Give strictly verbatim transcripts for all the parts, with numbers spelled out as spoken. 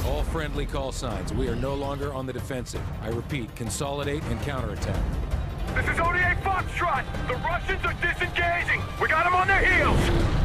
All friendly call signs. We are no longer on the defensive. I repeat, consolidate and counterattack. This is O D A Foxtrot! The Russians are disengaging! We got them on their heels!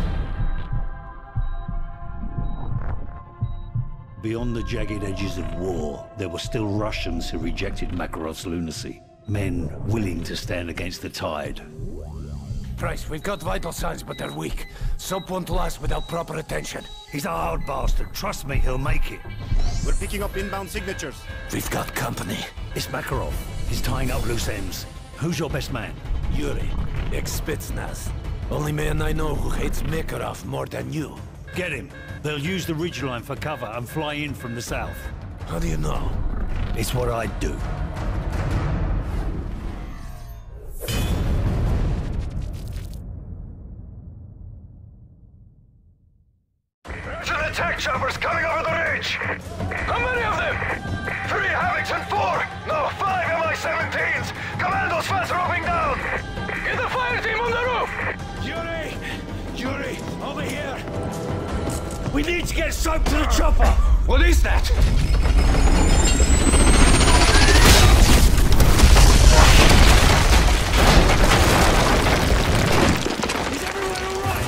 Beyond the jagged edges of war, there were still Russians who rejected Makarov's lunacy. Men willing to stand against the tide. Price, we've got vital signs, but they're weak. Soap won't last without proper attention. He's a hard bastard. Trust me, he'll make it. We're picking up inbound signatures. We've got company. It's Makarov. He's tying up loose ends. Who's your best man? Yuri, ex-Spetsnaz. Only man I know who hates Makarov more than you. Get him. They'll use the ridgeline for cover and fly in from the south. How do you know? It's what I'd do. Russian attack choppers coming over the ridge! How many of them? Three Havocs and four! No, five M I seventeens! Commandos fast roping down! Get the fire team on the roof! Yuri! Yuri, over here! We need to get soap to the chopper! What is that? Is everyone all right?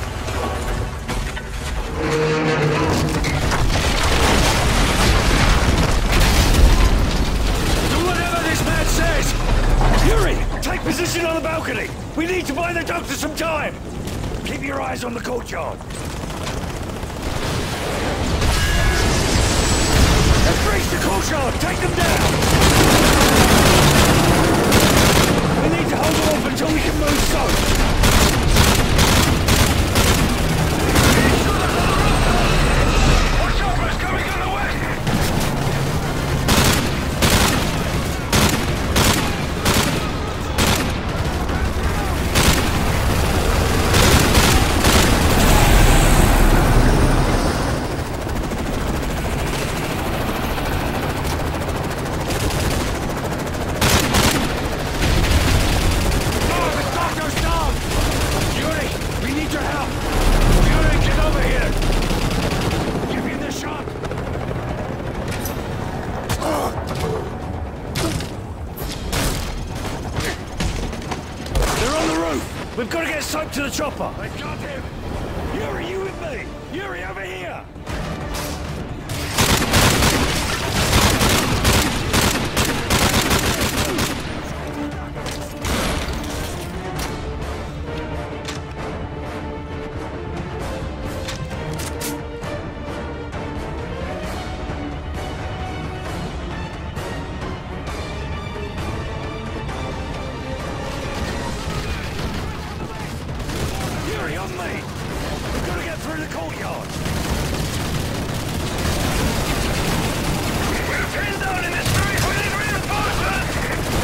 Do whatever this man says! Yuri, take position on the balcony! We need to buy the doctor some time! Keep your eyes on the courtyard! Breach the courtyard! Take them down! We need to hold them off until we can move soap! More choppers coming on the west! We've got to get soap to the chopper! I got him! Yuri, you with me? Yuri, over here! On me! We've got to get through the courtyard! We're pinned down in the street! We need reinforcements!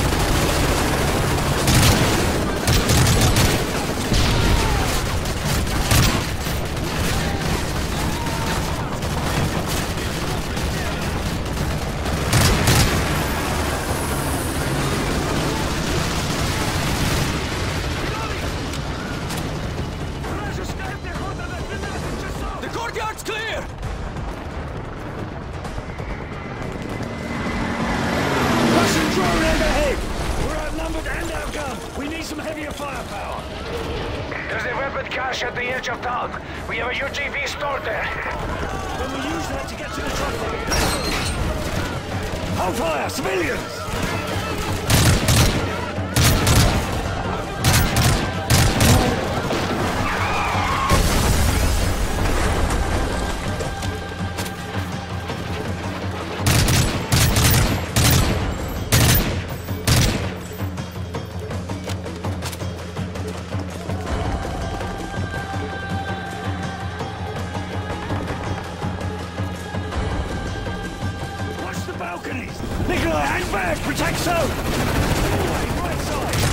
Courtyard's clear! Russian drone overhead! We're outnumbered and outgunned! We need some heavier firepower! There's a weapon cache at the edge of town. We have a U G V stored there. Then we use that to get to the chopper! Hold fire! Civilians! Nikolai, hang back! Protect soap! Right side!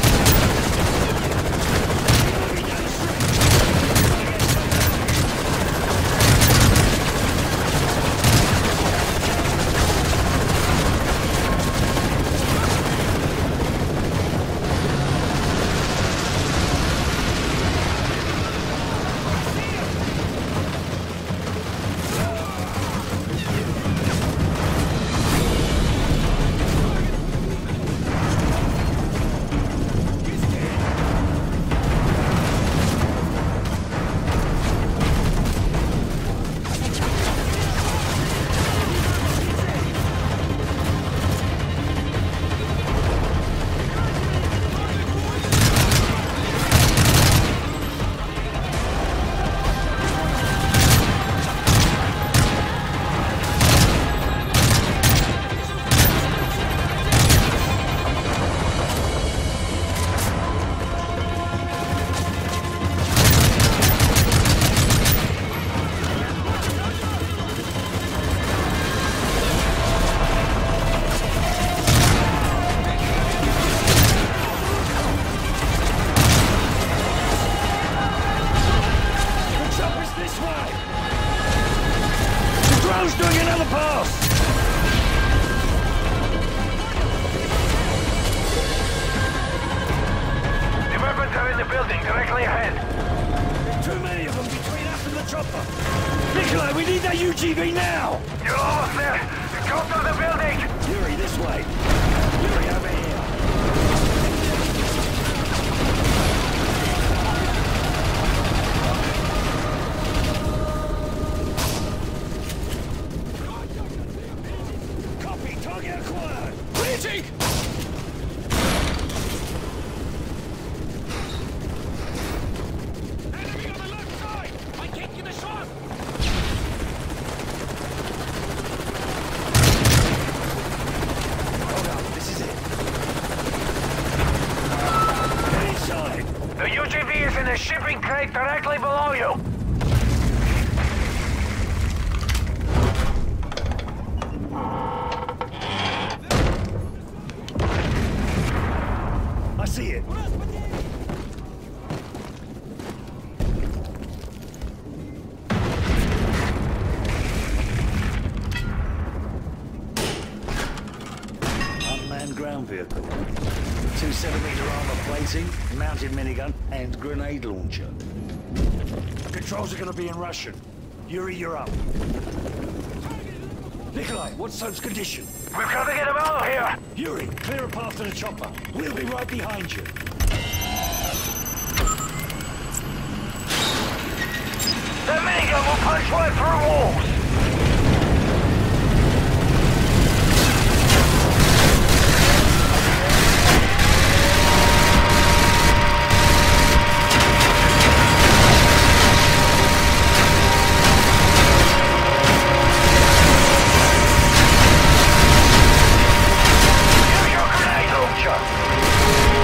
now! You're almost there! Go through the building! Yuri, this way! Yuri, over here! Copy! Target acquired! Reaching! Enemy on the left side! I can't get a shot! Hold up, this is it. Get inside! The U G V is in a shipping crate directly below you! I see it. Unmanned ground vehicle. Two centimeter armor plating, mounted minigun, and grenade launcher. Controls are gonna be in Russian. Yuri, you're up. Nikolai, what's Soap's condition? We've got to get him out of here! Yuri, clear a path to the chopper. We'll be right behind you. That minigun will punch right through walls! Use your grenade launcher!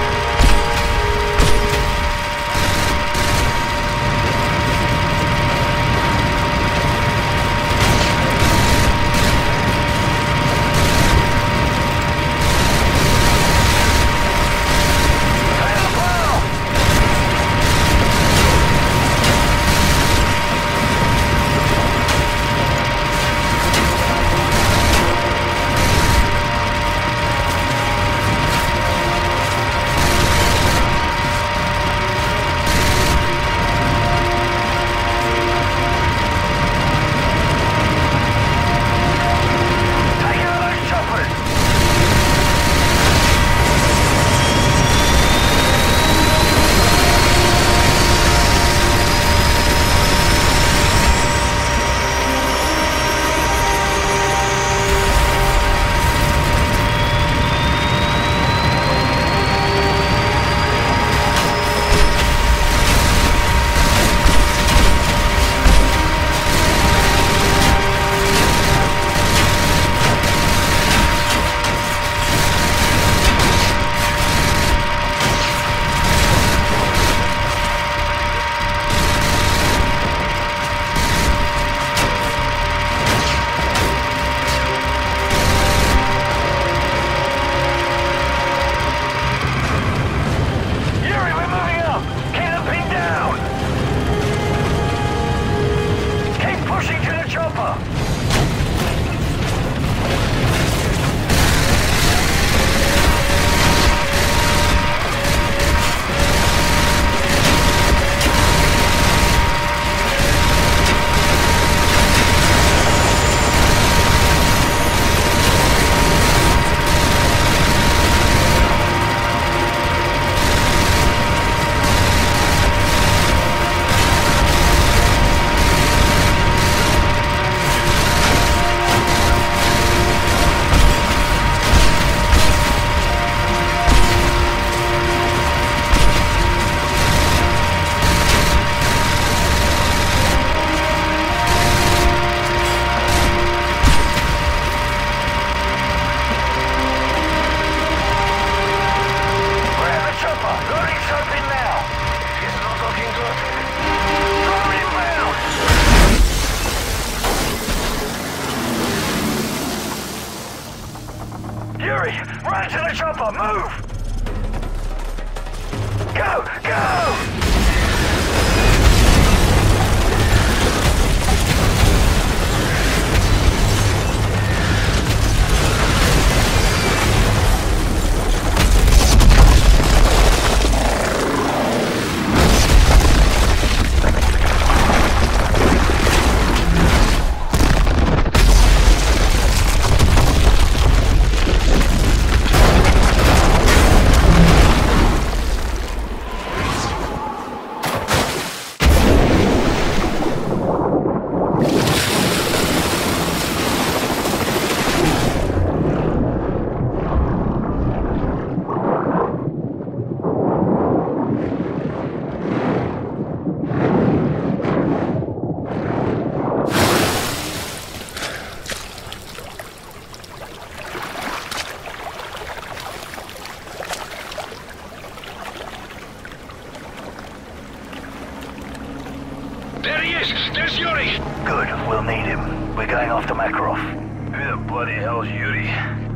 Yuri, run to the chopper, move! Go, go! Where's Yuri? Good, we'll need him. We're going after Makarov. Who the bloody hell's Yuri?